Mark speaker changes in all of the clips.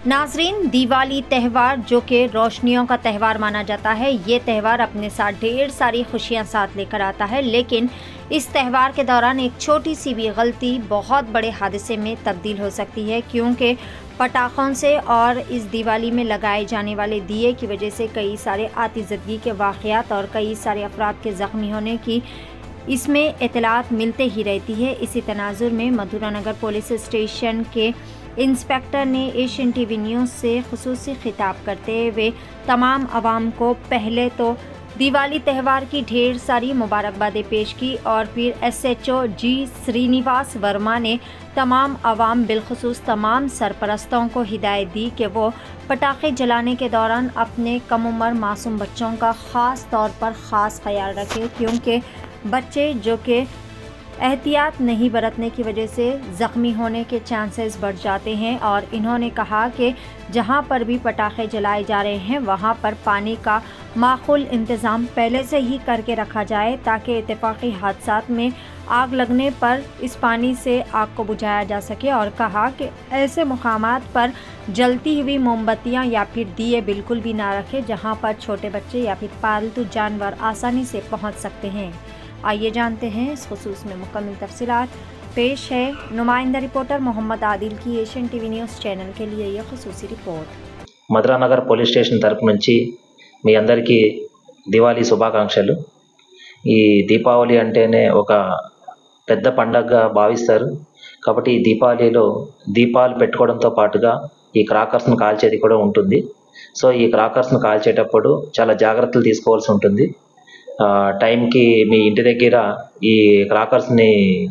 Speaker 1: नाज़रीन, दिवाली त्यौहार जो कि रोशनियों का त्यौहार माना जाता है, ये त्यौहार अपने साथ ढेर सारी खुशियां साथ लेकर आता है। लेकिन इस त्यौहार के दौरान एक छोटी सी भी गलती बहुत बड़े हादसे में तब्दील हो सकती है, क्योंकि पटाखों से और इस दिवाली में लगाए जाने वाले दिए की वजह से कई सारे आतिज़दगी के वाक़यात और कई सारे अफराद के ज़ख्मी होने की इसमें इत्तलात मिलते ही रहती है। इसी तनाजुर में मधुरा नगर पुलिस स्टेशन के इंस्पेक्टर ने एशियन टीवी न्यूज़ से खुसूसी खिताब करते हुए तमाम आवाम को पहले तो दिवाली त्यौहार की ढेर सारी मुबारकबादें पेश की और फिर SHO जी श्रीनिवास वर्मा ने तमाम आवाम बिलखुसूस तमाम सरपरस्तों को हिदायत दी कि वो पटाखे जलाने के दौरान अपने कम उम्र मासूम बच्चों का ख़ास तौर पर ख़ास ख्याल रखें, क्योंकि बच्चे जो कि एहतियात नहीं बरतने की वजह से ज़ख्मी होने के चांसेस बढ़ जाते हैं। और इन्होंने कहा कि जहां पर भी पटाखे जलाए जा रहे हैं वहां पर पानी का माकूल इंतज़ाम पहले से ही करके रखा जाए, ताकि इत्तेफाकी हादसात में आग लगने पर इस पानी से आग को बुझाया जा सके। और कहा कि ऐसे मुकामात पर जलती हुई मोमबत्तियां या फिर दिए बिल्कुल भी ना रखें जहां पर छोटे बच्चे या फिर पालतू जानवर आसानी से पहुंच सकते हैं। आइए जानते हैं इस खुसूस में मुकम्मल तफसीलात। पेश है नुमाइंदा रिपोर्टर मोहम्मद आदिल की एशियन टीवी न्यूज़ चैनल के लिए यह खुसूसी report.
Speaker 2: Madhura Nagar police station తరపు నుంచి మీ అందరికీ దివాళీ శుభాకాంక్షలు। ఈ దీపావళి అంటేనే ఒక పెద్ద పండగగా భావిస్తారు, కాబట్టి ఈ దీపావళిలో దీపాలు పెట్టుకోవడంతో పాటుగా ఈ క్రాకర్స్ను కాల్చేది కూడా ఉంటుంది। సో ఈ క్రాకర్స్ను కాల్చేటప్పుడు చాలా జాగ్రత్తలు తీసుకోవాల్సి ఉంటుంది। టైంకి మీ ఇంటి దగ్గర ఈ క్రాకర్స్ని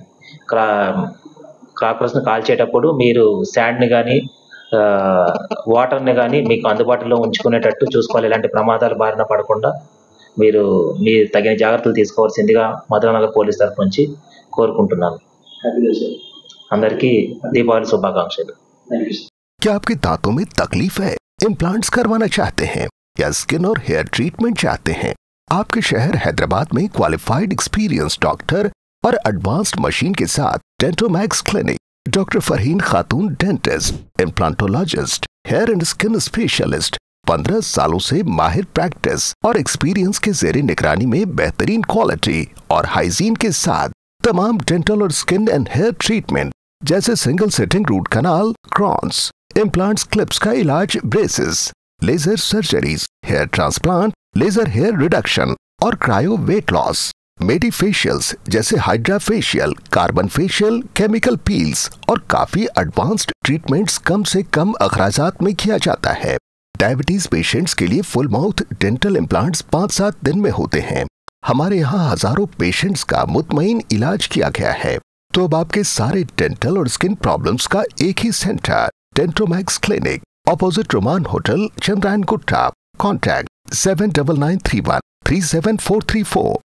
Speaker 2: కాల్చేటప్పుడు మీరు శాండ్ని కానీ వాటర్ని కానీ మీకు అందుబాటులో ఉంచుకునేటట్టు చూసుకోవాలి। ఎలాంటి ప్రమాదాల బారిన పడకుండా మీరు తగిన జాగ్రత్తలు తీసుకోవాల్సిందిగా మధురా నగర్ పోలీస్ తరఫు నుంచి కోరుకుంటున్నాను। అందరికీ దీపావళి శుభాకాంక్షలు।
Speaker 3: क्या आपके दांतों में तकलीफ है, इम्प्लांट्स करवाना चाहते हैं या स्किन और हेयर ट्रीटमेंट चाहते हैं? आपके शहर हैदराबाद में क्वालिफाइड एक्सपीरियंस डॉक्टर और एडवांस्ड मशीन के साथ Dentomax clinic, doctor Farheen Khatoon dentist, implantologist, hair and skin specialist, 15 सालों से माहिर प्रैक्टिस और एक्सपीरियंस के ज़ेरे निगरानी में बेहतरीन क्वालिटी और हाइजीन के साथ तमाम डेंटल और स्किन एंड हेयर ट्रीटमेंट जैसे single sitting root canal, crowns, implants, clips का इलाज, braces, laser surgeries, hair transplant, laser hair reduction और क्रायो वेट लॉस, मेडिफेशियल्स जैसे hydra facial, carbon facial, chemical peels और काफी एडवांस्ड ट्रीटमेंट्स कम से कम अखराजात में किया जाता है। डायबिटीज पेशेंट्स के लिए फुल माउथ डेंटल इम्प्लांट्स 5-7 दिन में होते हैं। हमारे यहाँ हजारों पेशेंट्स का मुतमईन इलाज किया गया है। तो अब आपके सारे डेंटल और स्किन प्रॉब्लम्स का एक ही centre, Dentomax clinic, opposite Roman hotel, Chandrayan Gutta. Contact 7993137434।